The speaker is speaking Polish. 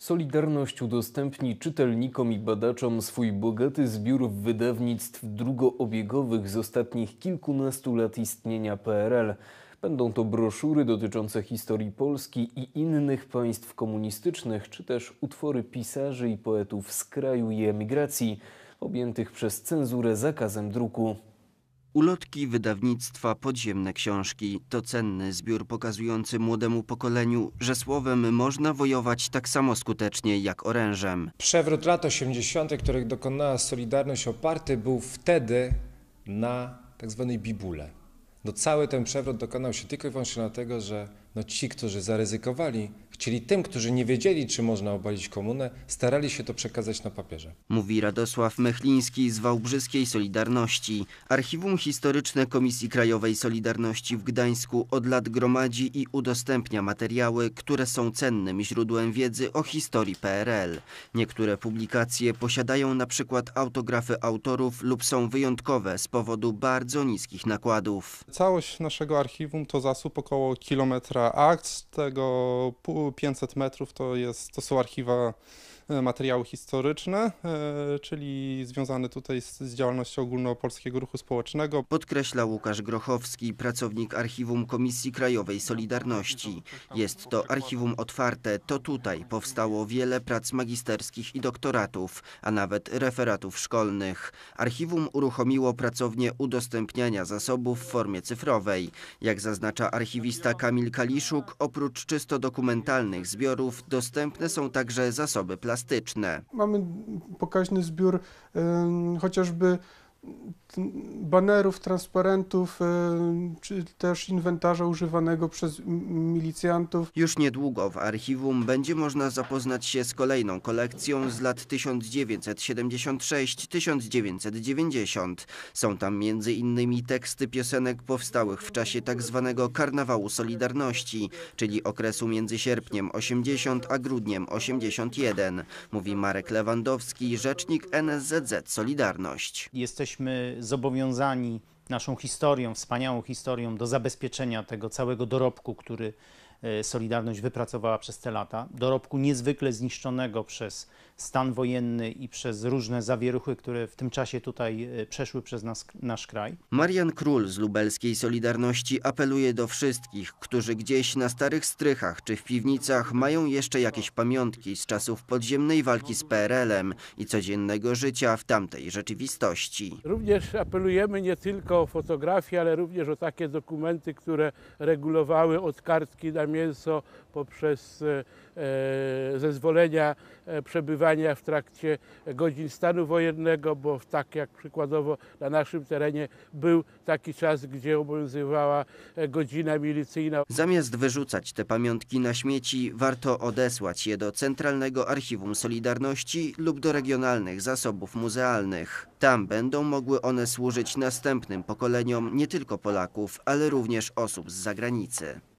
Solidarność udostępni czytelnikom i badaczom swój bogaty zbiór wydawnictw drugoobiegowych z ostatnich kilkunastu lat istnienia PRL. Będą to broszury dotyczące historii Polski i innych państw komunistycznych, czy też utwory pisarzy i poetów z kraju i emigracji, objętych przez cenzurę zakazem druku. Ulotki wydawnictwa Podziemne Książki to cenny zbiór pokazujący młodemu pokoleniu, że słowem można wojować tak samo skutecznie jak orężem. Przewrót lat 80., których dokonała Solidarność, oparty był wtedy na tak zwanej bibule. Cały ten przewrót dokonał się tylko i wyłącznie dlatego, że ci, którzy zaryzykowali, chcieli tym, którzy nie wiedzieli, czy można obalić komunę, starali się to przekazać na papierze. Mówi Radosław Mechliński z Wałbrzyskiej Solidarności. Archiwum Historyczne Komisji Krajowej Solidarności w Gdańsku od lat gromadzi i udostępnia materiały, które są cennym źródłem wiedzy o historii PRL. Niektóre publikacje posiadają na przykład autografy autorów lub są wyjątkowe z powodu bardzo niskich nakładów. Całość naszego archiwum to zasób około kilometra akt, z tego 500 metrów to są archiwa materiały historyczne, czyli związane tutaj z działalnością Ogólnopolskiego Ruchu Społecznego. Podkreśla Łukasz Grochowski, pracownik Archiwum Komisji Krajowej Solidarności. Jest to archiwum otwarte, to tutaj powstało wiele prac magisterskich i doktoratów, a nawet referatów szkolnych. Archiwum uruchomiło pracownię udostępniania zasobów w formie cyfrowej. Jak zaznacza archiwista Kamil Kaliszuk, oprócz czysto dokumentalnych zbiorów dostępne są także zasoby plastyczne. Mamy pokaźny zbiór chociażby banerów, transparentów, czy też inwentarza używanego przez milicjantów. Już niedługo w archiwum będzie można zapoznać się z kolejną kolekcją z lat 1976-1990. Są tam m.in. teksty piosenek powstałych w czasie tzw. Karnawału Solidarności, czyli okresu między sierpniem 80 a grudniem 81, mówi Marek Lewandowski, rzecznik NSZZ Solidarność. Jesteśmy zobowiązani naszą historią, wspaniałą historią do zabezpieczenia tego całego dorobku, który Solidarność wypracowała przez te lata. Dorobku niezwykle zniszczonego przez stan wojenny i przez różne zawieruchy, które w tym czasie tutaj przeszły przez nasz kraj. Marian Król z lubelskiej Solidarności apeluje do wszystkich, którzy gdzieś na starych strychach czy w piwnicach mają jeszcze jakieś pamiątki z czasów podziemnej walki z PRL-em i codziennego życia w tamtej rzeczywistości. Również apelujemy nie tylko o fotografię, ale również o takie dokumenty, które regulowały od kartki na mięso poprzez zezwolenia przebywania w trakcie godzin stanu wojennego, bo tak jak przykładowo na naszym terenie był taki czas, gdzie obowiązywała godzina milicyjna. Zamiast wyrzucać te pamiątki na śmieci, warto odesłać je do Centralnego Archiwum Solidarności lub do regionalnych zasobów muzealnych. Tam będą mogły one służyć następnym pokoleniom nie tylko Polaków, ale również osób z zagranicy.